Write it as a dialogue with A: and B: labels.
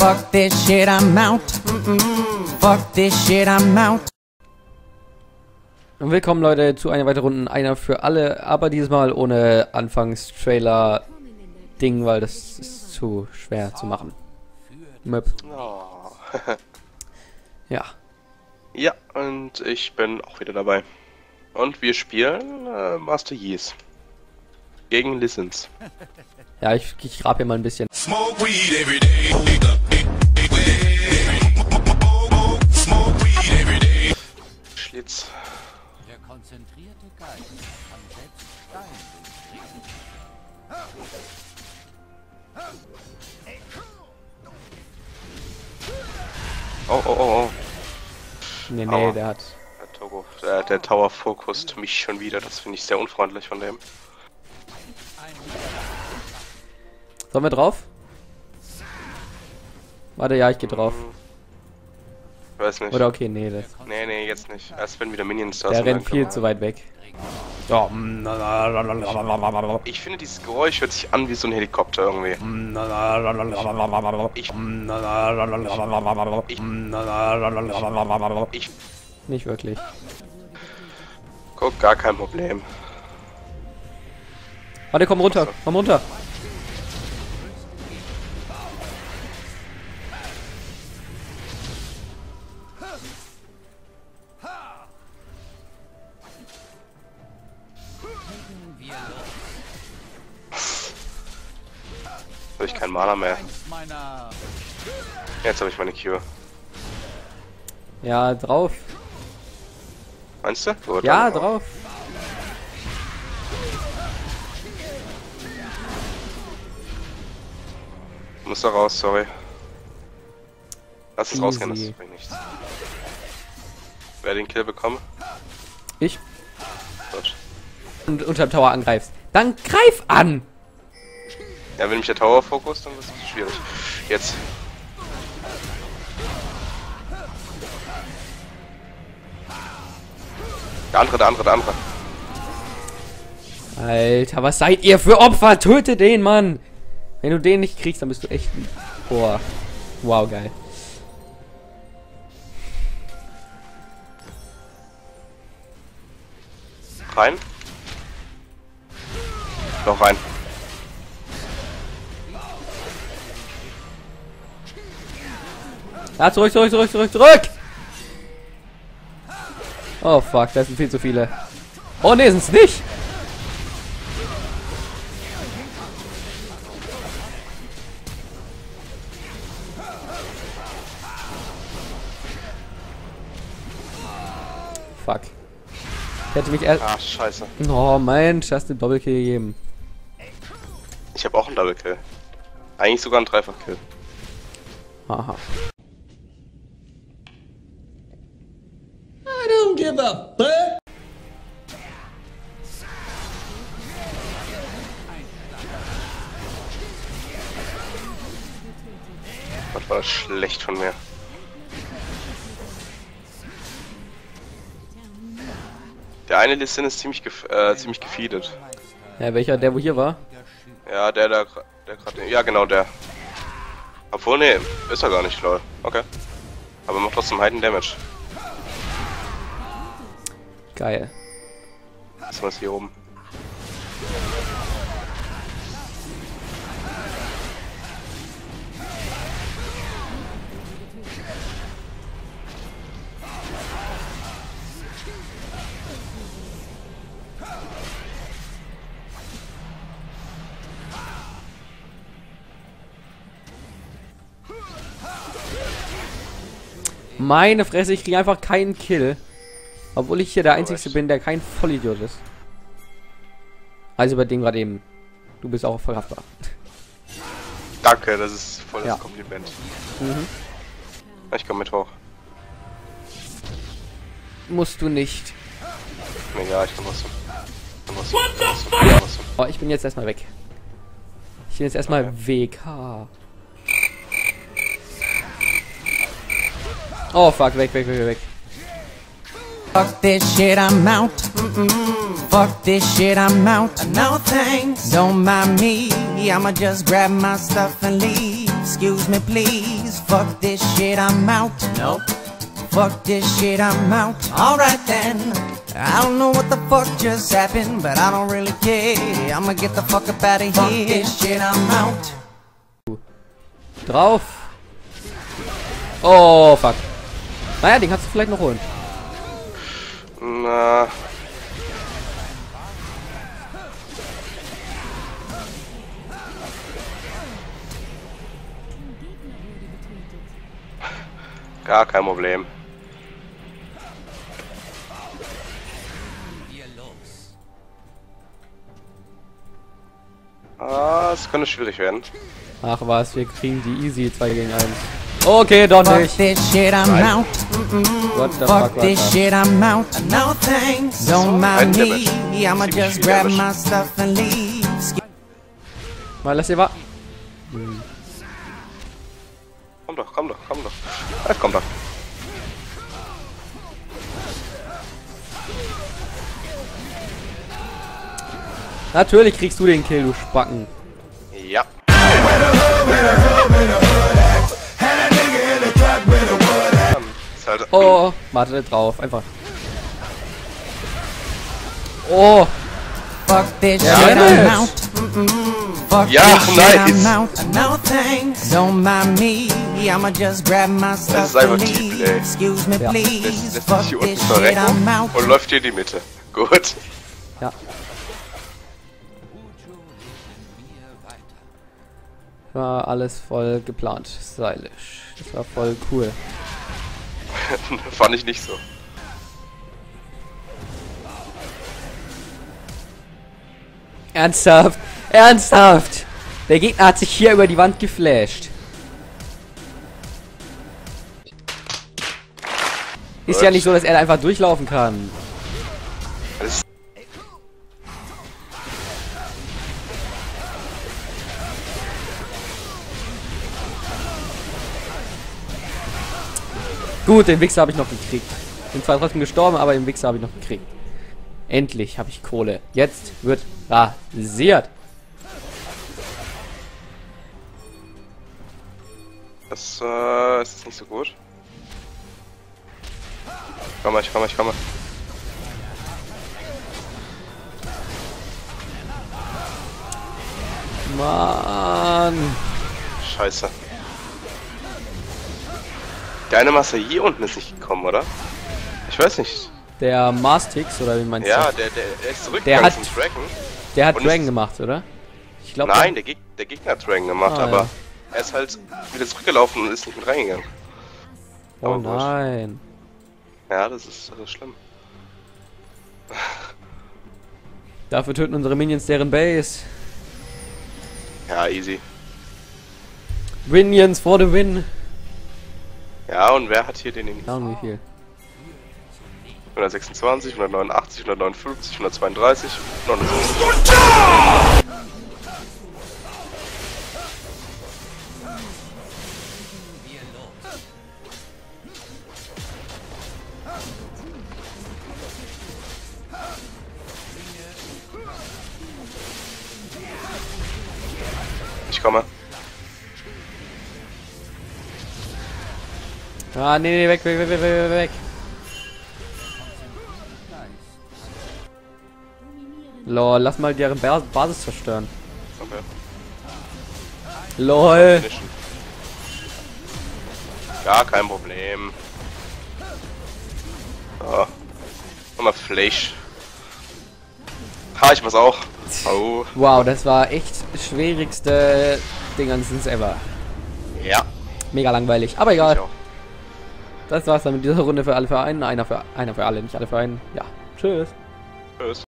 A: Fuck this shit, I'm out. Fuck this shit, I'm out.
B: Und willkommen Leute zu einer weiteren Runde, einer für alle, aber dieses Mal ohne Anfangs-Trailer-Ding, weil das ist zu schwer zu machen. Möp.
C: Oh.
B: Ja.
C: Ja, und ich bin auch wieder dabei. Und wir spielen Master Yi gegen Lissens.
B: Ja, ich grab hier mal ein bisschen.
D: Smoke weed every day. Smoke weed every day.
C: Schlitz.
E: Der konzentrierte Geist kann selbst Stein durchdringen.
C: Oh, oh, oh, oh.
B: Nee,
C: Aua.
B: der hat...
C: Der Tower fokust mich schon wieder. Das finde ich sehr unfreundlich von dem.
B: Sollen wir drauf? Warte, ja, ich geh drauf.
C: Ich weiß nicht.
B: Oder okay, nee, das...
C: Nee, jetzt nicht. Erst wenn wieder Minions da
B: Der
C: sind.
B: rennt
C: dann
B: viel
C: können
B: zu weit weg. Ja.
C: wir- Ich finde, dieses Geräusch hört sich an wie so ein Helikopter irgendwie. Ich
B: Nicht wirklich.
C: guck, gar kein Problem.
B: Warte, komm runter, komm runter.
C: Habe ich keinen Mana mehr.
E: Meiner
C: Jetzt habe ich meine Cure.
B: Ja, drauf.
C: Meinst du? Gut,
B: Ja,
C: dann-
B: drauf.
C: Muss da raus, sorry. Lass es
B: Easy.
C: rausgehen, das bringt nichts. Wer den Kill bekommt?
B: Ich.
C: Gut.
B: Und unterm Tower angreifst. Dann greif an!
C: Ja, wenn mich der Tower fokust, dann ist es schwierig. Jetzt. Der andere.
B: Alter, was seid ihr für Opfer? Töte den, Mann! Wenn du den nicht kriegst, dann bist du echt ein... Boah. Wow, geil.
C: Rein. Noch rein.
B: Ja, zurück! Oh, fuck, das sind viel zu viele. Oh, nee, sind's nicht! Fuck. Ich hätte mich erst...
C: Ah, scheiße.
B: Oh, Mensch, hast du den Doppelkill gegeben.
C: Ich habe auch einen Double Kill. Eigentlich sogar einen Dreifach-Kill.
B: Haha.
C: Was war das schlecht von mir? Der eine Lissin ist ziemlich gefeedet.
B: Ja, welcher? Der, wo hier war?
C: Ja, der gerade. Ja, genau der. Obwohl, nee, ist er gar nicht, lol. Okay. Aber macht trotzdem Heiden Damage.
B: Geil.
C: Das war's hier oben.
B: Meine Fresse, ich kriege einfach keinen Kill. Obwohl ich hier der Einzige bin, der kein Vollidiot ist. Also bei dem gerade eben. Du bist auch verkraftbar.
C: Danke, das ist voll das
B: Ja.
C: Kompliment.
B: Mhm.
C: Ich komm mit hoch.
B: Musst du nicht.
C: Nee, ja, ich komm trotzdem.
B: Oh, ich bin jetzt erstmal weg. Ich bin jetzt erstmal WK. Oh fuck, weg.
A: Fuck this shit, I'm out. Fuck this shit, I'm out. No thanks, don't mind me. I'ma just grab my stuff and leave. Excuse me, please. Fuck this shit, I'm out. Nope. Fuck this shit, I'm out. Alright then. I don't know what the fuck just happened, but I don't really care. I'ma get the fuck up out of here. Fuck this shit, I'm out.
B: Drauf. Oh, fuck. Naja, den kannst du vielleicht noch holen.
C: Na. Gar kein Problem. Ah, es könnte schwierig werden.
B: Ach was, wir kriegen die easy 2 gegen 1. Okay, doch
A: Fuck
B: nicht.
A: this shit, I'm out.
B: What the
A: Fuck
B: fuck
A: this
B: was
A: shit, I'm out. No thanks. Don't mind me. I'ma just grab my stuff and leave.
B: das? Mal, lass ihr warten.
C: Komm doch, komm doch, komm doch. Jetzt komm doch.
B: Natürlich kriegst du den Kill, du Spacken.
C: Ja. Ist halt
B: Oh, warte drauf, einfach. Oh,
A: Fuck this
B: Ja,
A: shit,
B: nice.
A: I'm out. Fuck
C: Ja,
A: this shit,
C: nice.
A: I'm out. No thanks. Don't mind me. I'ma just grab my stuff
C: ist einfach
A: and
C: tief,
A: leave.
C: ey.
A: Excuse me,
B: Ja.
A: please.
C: lässt
A: Fuck
C: sich hier unten
A: this shit, I'm
C: verrecken
A: out.
C: und läuft hier in die Mitte. Gut.
B: ja. War alles voll geplant, stylisch. Das war voll cool.
C: Fand ich nicht so.
B: Ernsthaft? Ernsthaft? Der Gegner hat sich hier über die Wand geflasht. Ist ja nicht so, dass er da einfach durchlaufen kann.
C: Das
B: Gut, den Wichser habe ich noch gekriegt. Bin zwar trotzdem gestorben, aber den Wichser habe ich noch gekriegt. Endlich habe ich Kohle. Jetzt wird rasiert.
C: ist jetzt nicht so gut. Komm mal, ich komme, ich komme.
B: Mann.
C: Scheiße. Der eine Master hier unten ist nicht gekommen, oder? Ich weiß nicht.
B: Der Mastix, oder wie meinst
C: Ja,
B: du?
C: der ist zurückgegangen
B: hat-
C: zum Dragon.
B: Der hat
C: und
B: Dragon
C: ist-
B: gemacht, oder? Ich glaube.
C: Nein, der Gegner hat Dragon gemacht,
B: Ah,
C: aber
B: ja.
C: er ist halt wieder zurückgelaufen und ist nicht mit reingegangen.
B: Oh
C: aber gut.
B: nein.
C: Ja, das ist schlimm.
B: Dafür töten unsere Minions deren Base.
C: Ja, easy.
B: Minions for the win.
C: Ja, und wer hat hier den
B: Schauen wie viel.
C: 126, 189, 159, 132, 179. Ich komme.
B: Ah, nee, weg, weg, weg, weg, weg, weg. Lol, lass mal deren Basis zerstören.
C: Okay.
B: Lol.
C: Finishen. Gar kein Problem. So. Nochmal Fleisch. Ha, ich mach's auch. Oh.
B: Wow, das war echt schwierigste Dingansens ever.
C: Ja.
B: Mega langweilig, aber
C: Ich
B: egal.
C: auch.
B: Das war's dann mit dieser Runde für alle Vereine. Einer für alle, nicht alle Vereine. Ja, tschüss.
C: Tschüss.